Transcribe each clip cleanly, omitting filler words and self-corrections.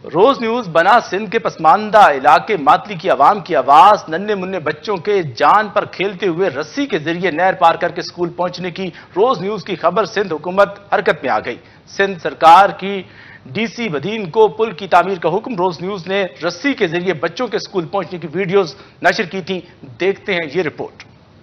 روز news بنا سندھ کے پسماندہ علاقے ماتلی کی عوام کی آواز ننھے منھے بچوں کے جان پر کھیلتے ہوئے رسی کے ذریعے نہر پار کر کے اسکول پہنچنے کی روز نیوز کی خبر سندھ حکومت حرکت میں آ گئی۔ سندھ سرکار کی ڈی سی بدین کو پل کی تعمیر کا حکم، روز نیوز نے رسی کے ذریعے بچوں کے اسکول پہنچنے کی ویڈیوز نشر کی تھی۔ دیکھتے ہیں یہ رپورٹ۔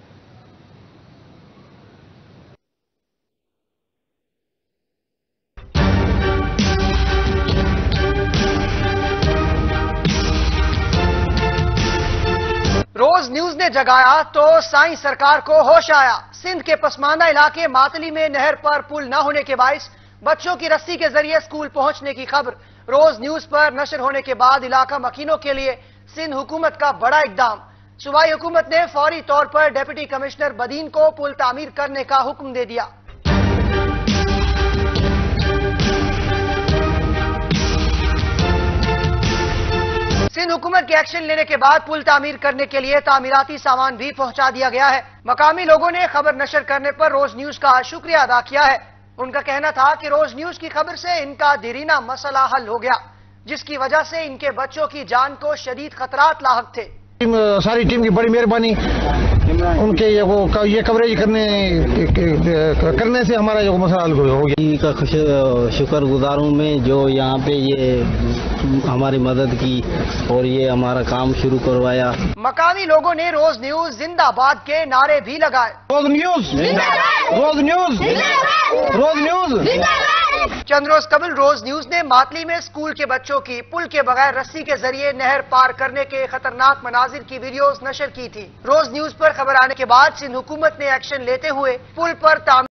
روز نیوز نے جگایا تو سائیں سرکار کو ہوش آیا۔ سندھ کے پسماندہ علاقے ماتلی میں نہر پر پل نہ ہونے کے باعث بچوں کی رسی کے ذریعے اسکول پہنچنے کی خبر روز نیوز پر نشر ہونے کے بعد علاقہ مکینوں کے لیے سندھ حکومت کا بڑا اقدام۔ صوبائی حکومت نے فوری طور پر ڈپٹی کمشنر بدین کو پل تعمیر کرنے کا حکم دے دیا۔ سندھ حکومت کے ایکشن لینے کے بعد پل تعمیر کرنے کے لیے تعمیراتی سامان بھی پہنچا دیا گیا ہے۔ مقامی لوگوں نے خبر نشر کرنے پر روز نیوز کا شکریہ ادا کیا ہے۔ ان کا کہنا تھا کہ روز نیوز کی خبر سے ان کا دیرینہ مسئلہ حل ہو گیا، جس کی وجہ سے ان کے بچوں کی جان کو شدید خطرات لاحق تھے۔ ساری ٹیم کی بڑی مہربانی، ان کے یہ کوریج کرنے سے ہمارا یہ مسئلہ حل ہو گیا۔ کا شکر گزار ہوں میں جو یہاں پہ یہ ہماری مدد کی اور یہ ہمارا کام شروع کروایا۔ مقامی لوگوں نے روز نیوز زندہ باد کے نعرے بھی لگائے۔ Roze news, Roze news, Roze news. چند روز قبل روز نیوز نے ماتلی میں اسکول کے بچوں کی پل کے بغیر رسی کے ذریعے نہر پار کرنے کے خطرناک مناظر کی ویڈیوز نشر کی تھی۔ روز نیوز پر خبر آنے کے بعد سندھ حکومت نے ایکشن لیتے ہوئے پل پر تعمیر